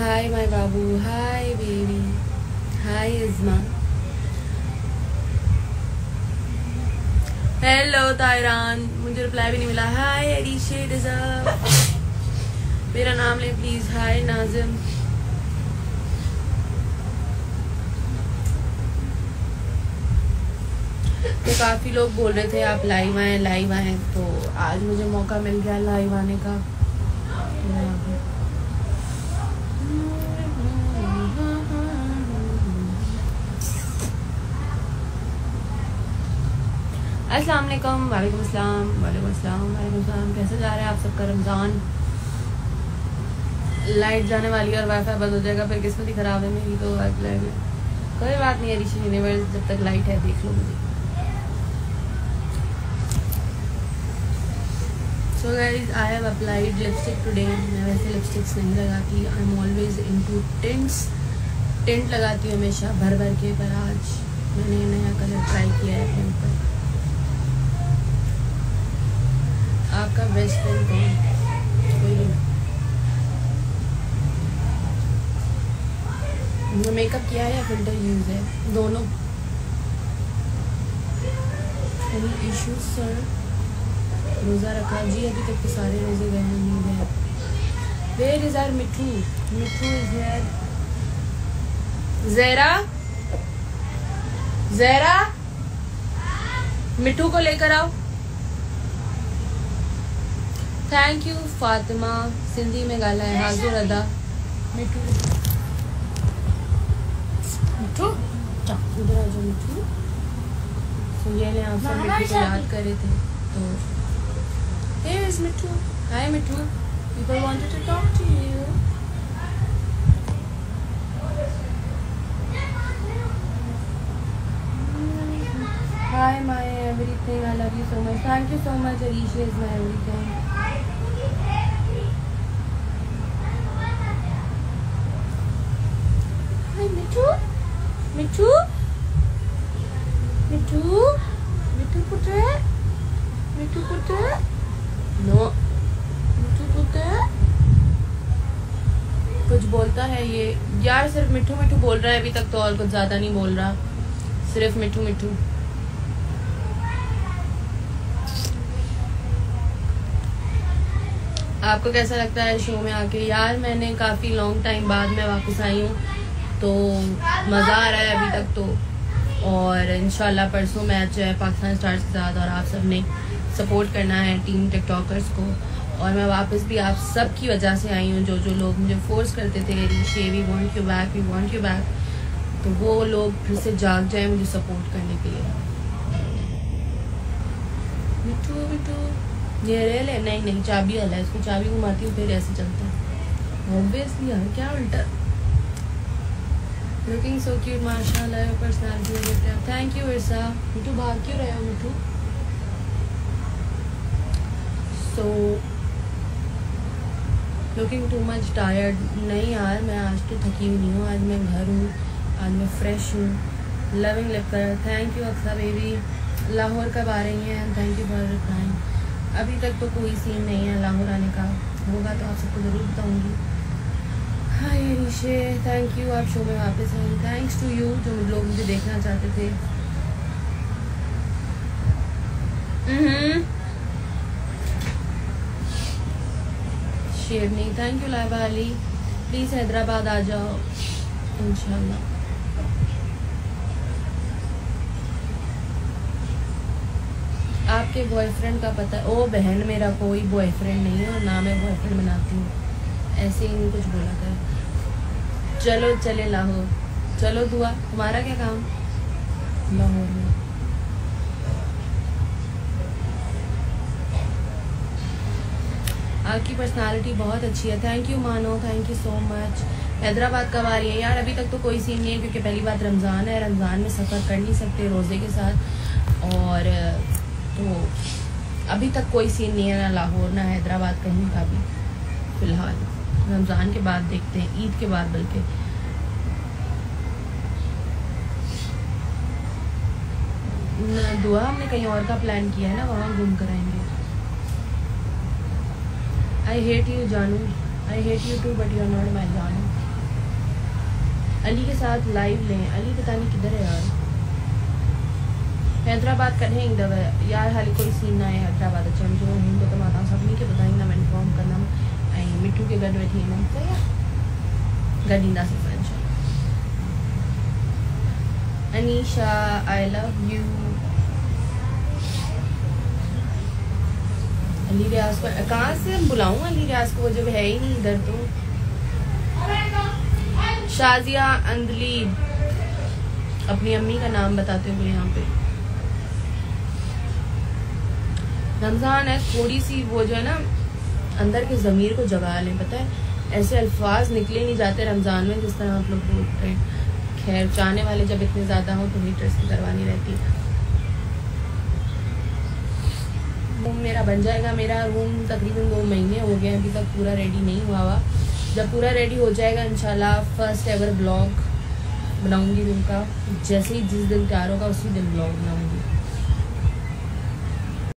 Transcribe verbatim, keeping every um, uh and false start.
हाय my बाबू, hi baby, hi Izma, hello Tairan, मुझे reply भी नहीं मिला। हाय अरीशे डिज़र्व, मेरा नाम ले प्लीज। हाय नाजिम, तो काफ़ी लोग बोल रहे थे आप लाइव आए लाइव आए, तो आज मुझे मौका मिल गया लाइव आने का। अस्सलाम वालेकुम, वालेकुम अस्सलाम, वालेकुम अस्सलाम, वालेकुम अस्सलाम। कैसे जा रहा है आप सबका रमज़ान? लाइट जाने वाली है और वाईफाई बंद हो जाएगा, फिर किस्मत ही खराब है मेरी तो। वाईफाई में कोई बात नहीं है ऋषि यूनिवर्स, जब तक लाइट है देख लो मुझे। So guys I have applied lipstick today. मैं वैसे लिपस्टिक्स नहीं लगाती, I am always into tints. Tint लगाती हूँ हमेशा भर भर के, पर आज मैंने नया कलर ट्राई किया है अपने ऊपर। आपका बेस्ट फ्रेंड कौन? कोई नहीं। मेकअप किया है या फिल्टर यूज है? दोनों। Any issues sir? रोज़ा रखा जी, अभी तक तो सारे रोज़े गए हैं, नहीं गए। Where is our Mithu? Mithu is here. ज़ेरा, ज़ेरा मिठू को लेकर आओ। थैंक यू फातिमा, सिंधी में गाला है। हाजुर अदा। मिठू मिठू इधर आ जाओ मिठू। तो ये ले, आप सब मिठू को याद कर रहे थे तो here is Mithu. Hi Mithu, people wanted to talk to you। Hi my everything, I love you so much, thank you so much। Arisha is my everything। Hi मिठू, मिठू, मिठू, मिठू पुत्र, मिठू पुत्र, नो मिठू पुत्र। कुछ बोलता है ये यार, सिर्फ मिठू मिठू बोल रहा है अभी तक तो, और कुछ ज्यादा नहीं बोल रहा, सिर्फ मिठू मिठू। आपको कैसा लगता है शो में आके? यार मैंने काफ़ी लॉन्ग टाइम बाद मैं वापस आई हूँ, तो मज़ा आ रहा है अभी तक तो। और इंशाल्लाह परसों मैच है पाकिस्तान स्टार्स के साथ, और आप सब ने सपोर्ट करना है टीम टिकटॉकर्स को। और मैं वापस भी आप सब की वजह से आई हूँ। जो जो लोग मुझे फोर्स करते थे Rishi we want you back, we want you back, तो वो लोग फिर से जाग जाए मुझे सपोर्ट करने के लिए। मिठू मिठू ये रे ले, नहीं नहीं चाबी वाला है, इसको चाबी घुमाती हूँ फिर ऐसे चलता है ऑब्वियसली यार, क्या उल्टा। लुकिंग सो क्यूट माशाल्लाह, personality. Thank you Irsa. Mithu भाग क्यों रहे हो Mithu? So looking too much tired. नहीं यार मैं आज तो थकी हुई नहीं हूँ, आज मैं घर हूँ, आज मैं फ्रेश हूँ। लविंग लिप कर, thank you Aqsa baby. Lahore कब आ रही हैं? Thank you for replying. अभी तक तो कोई सीन नहीं है लाहौर आने का, होगा तो आप सबको ज़रूर बताऊँगी। हाय ऋषि, थैंक यू, आप शो में वापस आए। थैंक्स टू यू जो लोग मुझे देखना चाहते थे। शेरनी, thank you Laiba Ali. Please Hyderabad आ जाओ इंशाल्लाह। आपके बॉयफ्रेंड का पता? ओ बहन, मेरा कोई बॉयफ्रेंड नहीं है और ना मैं बॉयफ्रेंड बनाती हूँ, ऐसे ही नहीं कुछ बोला कर। चलो चले लाहौर, चलो दुआ। तुम्हारा क्या काम लाहौर में? आपकी पर्सनालिटी बहुत अच्छी है। Thank you Mano, thank you so much. Hyderabad कब आ रही है? यार अभी तक तो कोई सीन नहीं है, क्योंकि पहली बात रमज़ान है, रमज़ान में सफ़र कर नहीं सकते रोज़े के साथ, और तो अभी तक कोई सीन नहीं है, ना लाहौर ना हैदराबाद, कहीं का भी फ़िलहाल। रमज़ान के बाद देखते हैं, ईद के बाद बल्कि। दुआ हमने कहीं और का प्लान किया है ना, वहाँ घूम कर आएंगे। आई हेट यू जानू, I hate you too but you are not my जानू। अली के साथ लाइव लें। अली पता नहीं किधर है यार। हैदराबाद कॾहिं ईंदव यार? हाली कोई सीन ना आहे हैदराबाद अचण जो। हूंदो त मां तव्हां सभिनी खे ॿुधाईंदमि, इंफॉर्म कंदमि ऐं मिठू खे गॾु वठी ईंदमि। सही आहे, गॾु ईंदासीं इंशाल्लाह। Anisha I love you. Ali Riaz को कहाँ से बुलाऊं? अली रियाज को, वो जब है ही नहीं इधर तो। शाजिया अंदली अपनी अम्मी का नाम बताते हुए यहाँ पे। रमज़ान है, थोड़ी सी वो जो है ना अंदर के ज़मीर को जगा लें। पता है ऐसे अल्फाज निकले नहीं जाते रमज़ान में जिस तरह आप लोग बोलते हैं। खैर, चाहने वाले जब इतने ज़्यादा हों तो हीटर्स की करवानी रहती है। रूम मेरा बन जाएगा। मेरा रूम तकरीबन दो महीने हो गए, अभी तक पूरा रेडी नहीं हुआ हुआ। जब पूरा रेडी हो जाएगा इंशाल्लाह फर्स्ट एवर ब्लॉग बनाऊंगी रूम का। जैसे ही जिस दिन तैयार होगा उसी दिन ब्लॉग बनाऊंगी।